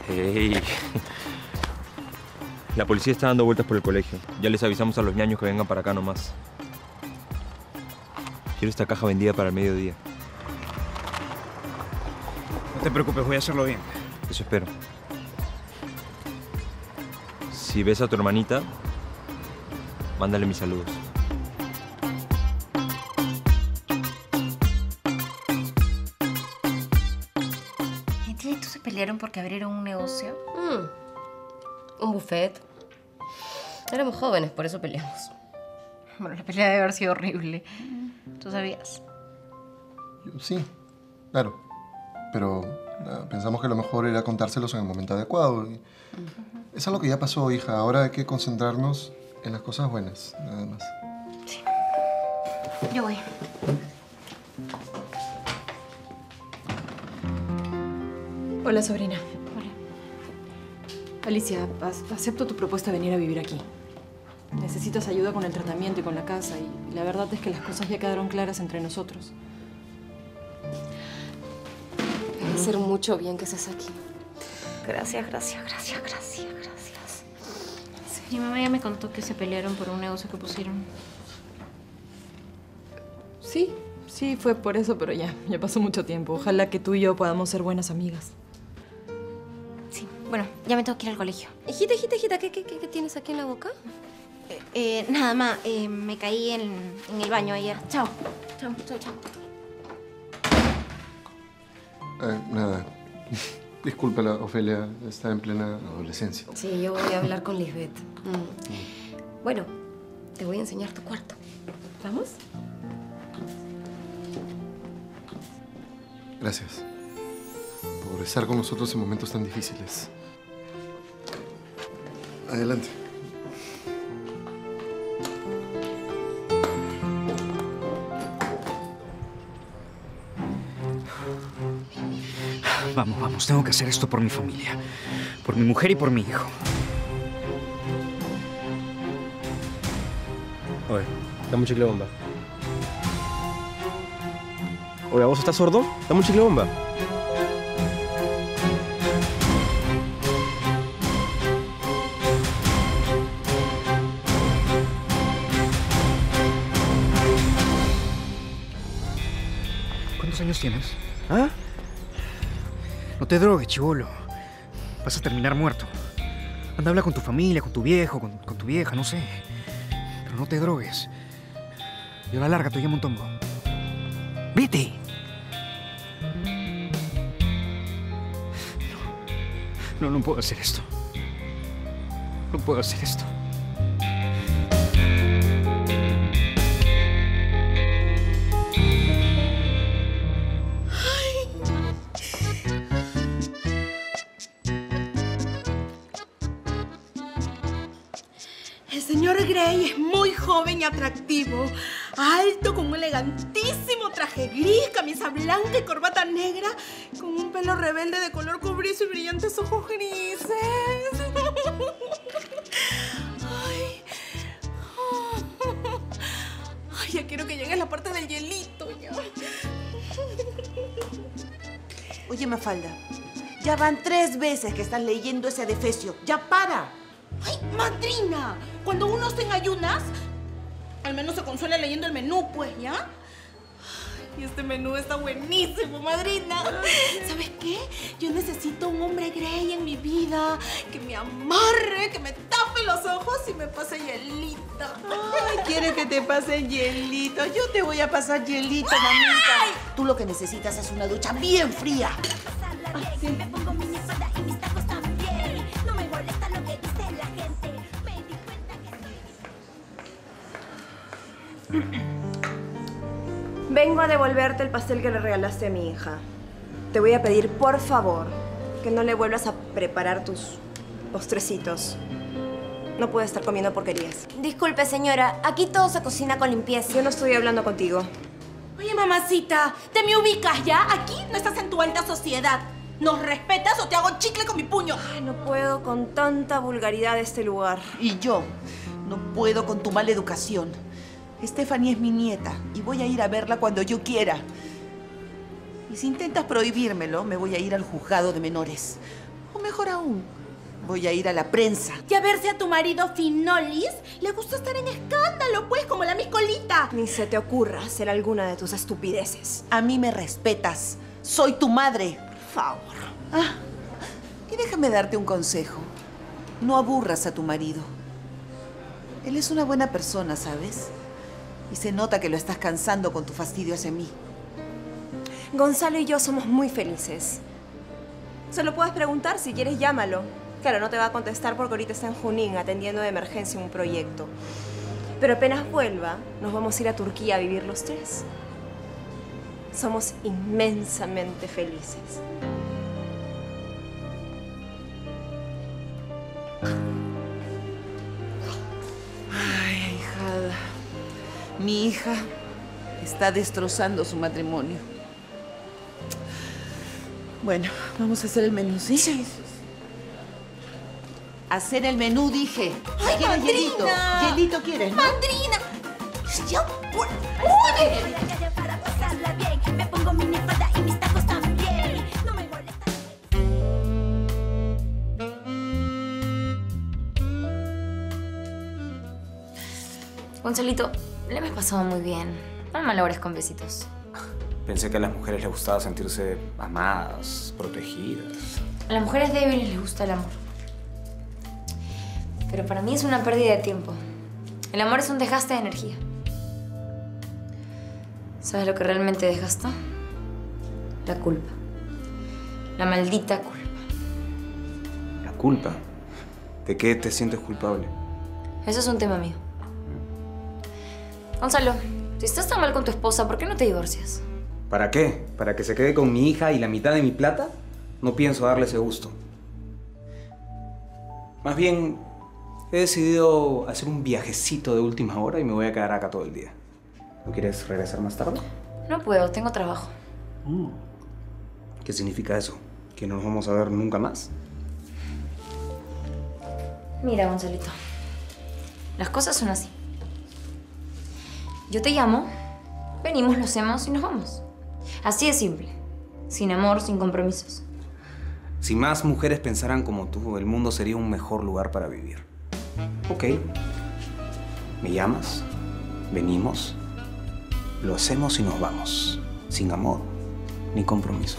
Hey. La policía está dando vueltas por el colegio. Ya les avisamos a los ñaños que vengan para acá nomás. Quiero esta caja vendida para el mediodía. No te preocupes, voy a hacerlo bien. Eso espero. Si ves a tu hermanita, mándale mis saludos. ¿Entiendes? ¿Tú se pelearon porque abrieron un negocio? Un buffet. Éramos jóvenes, por eso peleamos. Bueno, la pelea debe haber sido horrible. ¿Tú sabías? Sí, claro. Pero pensamos que lo mejor era contárselos en el momento adecuado. Y es algo que ya pasó, hija. Ahora hay que concentrarnos en las cosas buenas, nada más. Sí. Yo voy. Hola, sobrina. Hola. Alicia, acepto tu propuesta de venir a vivir aquí. Necesitas ayuda con el tratamiento y con la casa, y la verdad es que las cosas ya quedaron claras entre nosotros. Me va a hacer mucho bien que estés aquí. Gracias. Mi mamá ya me contó que se pelearon por un negocio que pusieron. Sí, fue por eso, pero ya pasó mucho tiempo. Ojalá que tú y yo podamos ser buenas amigas. Sí, bueno, ya me tengo que ir al colegio. Hijita, ¿qué tienes aquí en la boca? Nada más, me caí en el baño ayer. Chao. Nada. Discúlpala, Ofelia. Está en plena adolescencia. Sí, yo voy a hablar con Lisbeth. Bueno, te voy a enseñar tu cuarto. ¿Vamos? Gracias por estar con nosotros en momentos tan difíciles. Adelante. Vamos, tengo que hacer esto por mi familia. Por mi mujer y por mi hijo. Oye, dame un chicle bomba. Oye, ¿vos estás sordo? Dame un chicle bomba. ¿Cuántos años tienes? ¿Ah? No te drogues, chibolo. Vas a terminar muerto. Anda, habla con tu familia, con tu viejo, con tu vieja, no sé. Pero no te drogues. Y a la larga te llamo un tongo. ¡Vete! No puedo hacer esto. No puedo hacer esto. El señor Grey es muy joven y atractivo. Alto, con un elegantísimo traje gris, camisa blanca y corbata negra, con un pelo rebelde de color cobrizo y brillantes ojos grises. Ay, ya quiero que llegue la parte del hielito, ya. Oye, Mafalda, ya van 3 veces que estás leyendo ese adefesio. ¡Ya para! ¡Ay, madrina! Cuando uno está en ayunas, al menos se consuela leyendo el menú, pues, ¿ya? Y este menú está buenísimo, madrina. ¿Sabes qué? Yo necesito un hombre Grey en mi vida, que me amarre, que me tape los ojos y me pase hielito. Ay, ¿quieres que te pase hielito? Yo te voy a pasar hielito, mamita. Tú lo que necesitas es una ducha bien fría. Sí. Me pongo mi espalda y mis tacos también. No me molesta lo que dice la gente. Me di cuenta que... Vengo a devolverte el pastel que le regalaste a mi hija. Te voy a pedir, por favor, que no le vuelvas a preparar tus postrecitos. No puede estar comiendo porquerías. Disculpe, señora. Aquí todo se cocina con limpieza. Yo no estoy hablando contigo. Oye, mamacita, ¿te me ubicas ya? Aquí no estás en tu alta sociedad. ¿Nos respetas o te hago chicle con mi puño? Ay, no puedo con tanta vulgaridad de este lugar. Y yo no puedo con tu mala educación. Stephanie es mi nieta y voy a ir a verla cuando yo quiera. Y si intentas prohibírmelo, me voy a ir al juzgado de menores. O mejor aún, voy a ir a la prensa. Y a ver si a tu marido Finolis le gusta estar en escándalo, pues, como la miscolita. Ni se te ocurra hacer alguna de tus estupideces. A mí me respetas. Soy tu madre. Por favor. Ah, y déjame darte un consejo. No aburras a tu marido. Él es una buena persona, ¿sabes? Y se nota que lo estás cansando con tu fastidio hacia mí. Gonzalo y yo somos muy felices. Se lo puedes preguntar, si quieres llámalo. Claro, no te va a contestar porque ahorita está en Junín atendiendo de emergencia un proyecto. Pero apenas vuelva, nos vamos a ir a Turquía a vivir los tres. Somos inmensamente felices. Ay, ahijada. Mi hija está destrozando su matrimonio. Bueno, vamos a hacer el menú, ¿sí? Sí. Hacer el menú, dije. ¡Ay, ¿Quieres madrina! hielito? ¿Hielito quieres, no? ¡Madrina! ¡Ya! Oye, para pasarla bien, me pongo mi falda y mis tacos también. No me molesta. Gonzalito, le hemos pasado muy bien. No me malogres con besitos. Pensé que a las mujeres les gustaba sentirse amadas, protegidas. A las mujeres débiles les gusta el amor. Pero para mí es una pérdida de tiempo. El amor es un desgaste de energía. ¿Sabes lo que realmente desgasta? La culpa. La maldita culpa. ¿La culpa? ¿De qué te sientes culpable? Eso es un tema mío. Gonzalo, si estás tan mal con tu esposa, ¿por qué no te divorcias? ¿Para qué? ¿Para que se quede con mi hija y la mitad de mi plata? No pienso darle ese gusto. Más bien, he decidido hacer un viajecito de última hora y me voy a quedar acá todo el día. ¿No quieres regresar más tarde? No puedo, tengo trabajo. ¿Qué significa eso? ¿Que no nos vamos a ver nunca más? Mira, Gonzalito, las cosas son así. Yo te llamo, venimos, lo hacemos y nos vamos. Así de simple. Sin amor, sin compromisos. Si más mujeres pensaran como tú, el mundo sería un mejor lugar para vivir. Ok. ¿Me llamas? Venimos. Lo hacemos y nos vamos. Sin amor ni compromisos.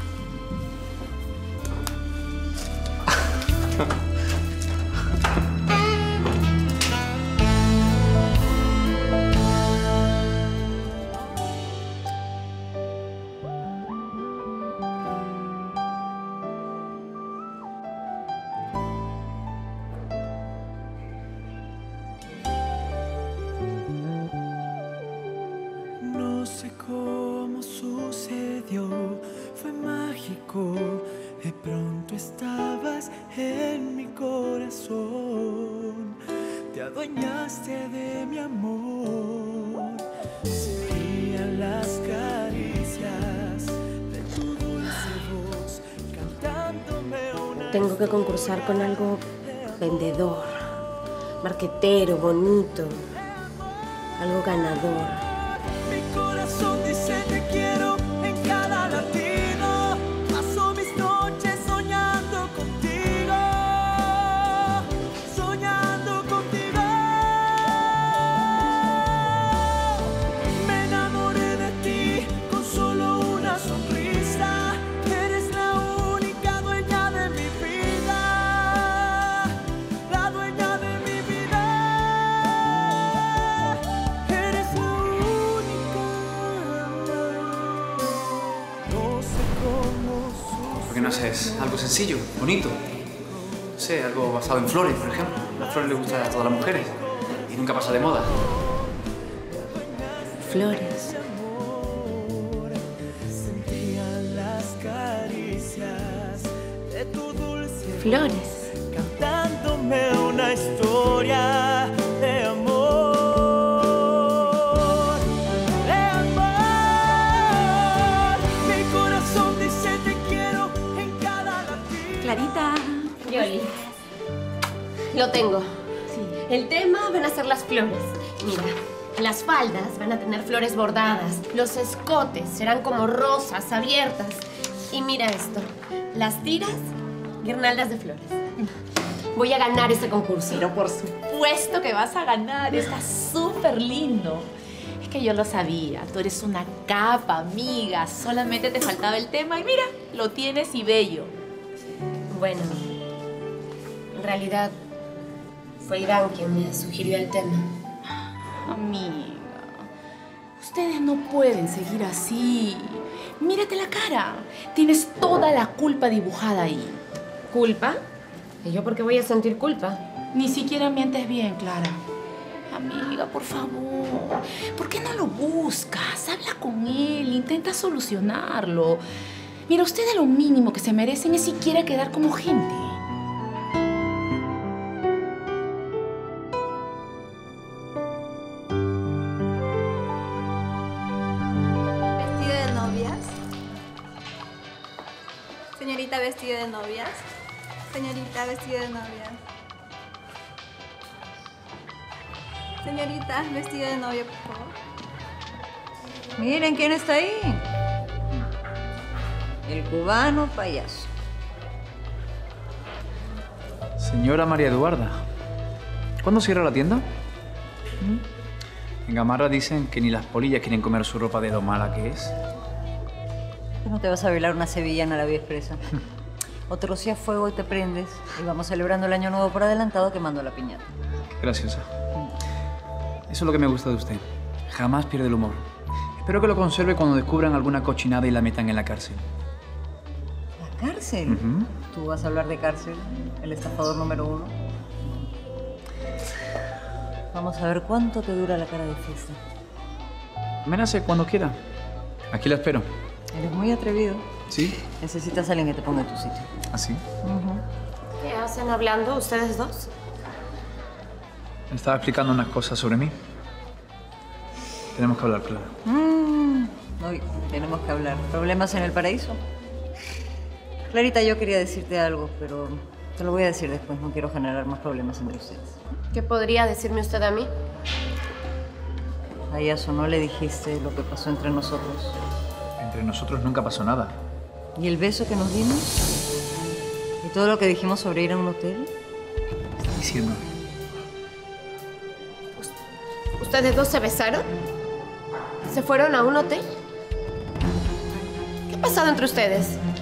No sé cómo sucedió, fue mágico. De pronto estabas en mi corazón, te adueñaste de mi amor. Sentía las caricias de tu dulce voz, cantándome una. Tengo que concursar con algo vendedor, marquetero, bonito, algo ganador. Mi corazón dice te quiero en cada latido. Paso mis noches soñando contigo, soñando contigo. Me enamoré de ti con solo una sonrisa. Eres la única dueña de mi vida, la dueña de mi vida. Eres la ¿Por qué no haces algo sencillo, bonito? No sé, algo basado en flores, por ejemplo. Las flores les gustan a todas las mujeres y nunca pasa de moda. Flores. Flores. Cantándome una historia de amor, de amor. Mi corazón dice te quiero en cada latido. Clarita. Yoli. Lo tengo. El tema van a ser las flores. Mira, las faldas van a tener flores bordadas. Los escotes serán como rosas abiertas. Y mira esto. Las tiras Guirnaldas de flores. Voy a ganar ese concurso. Pero por supuesto que vas a ganar. Está súper lindo. Es que yo lo sabía. Tú eres una capa, amiga. Solamente te faltaba el tema y mira, lo tienes y bello. Bueno, en realidad fue Iván quien me sugirió el tema. Amiga, ustedes no pueden seguir así. Mírate la cara. Tienes toda la culpa dibujada ahí. ¿Culpa? ¿Y yo por qué voy a sentir culpa? Ni siquiera mientes bien, Clara. Amiga, por favor. ¿Por qué no lo buscas? Habla con él, intenta solucionarlo. Mira, ustedes lo mínimo que se merecen es siquiera quedar como gente. ¿Vestido de novias? Señorita, vestido de novias. Señorita, vestido de novias. Señorita, vestido de novia, por favor. Miren quién está ahí. El cubano payaso. Señora María Eduarda, ¿cuándo cierra la tienda? En Gamarra dicen que ni las polillas quieren comer su ropa de lo mala que es. No te vas a bailar una sevillana a la vía expresa. O te rocías fuego y te prendes y vamos celebrando el año nuevo por adelantado quemando la piñata. Graciosa. Eso es lo que me gusta de usted. Jamás pierde el humor. Espero que lo conserve cuando descubran alguna cochinada y la metan en la cárcel. ¿La cárcel? ¿Tú vas a hablar de cárcel? El estafador número 1. Vamos a ver cuánto te dura la cara de fiesta. Amenace cuando quiera. Aquí la espero. Eres muy atrevido. ¿Sí? Necesitas a alguien que te ponga en tu sitio. ¿Así? ¿Qué hacen hablando ustedes dos? Me estaba explicando unas cosas sobre mí. Tenemos que hablar, claro. Hoy tenemos que hablar. ¿Problemas en el paraíso? Clarita, yo quería decirte algo, pero te lo voy a decir después. No quiero generar más problemas entre ustedes. ¿Qué podría decirme usted a mí? A Yaso no le dijiste lo que pasó entre nosotros. Entre nosotros nunca pasó nada. ¿Y el beso que nos dimos? ¿Y todo lo que dijimos sobre ir a un hotel? ¿Qué estás diciendo? ¿Ustedes dos se besaron? ¿Se fueron a un hotel? ¿Qué ha pasado entre ustedes?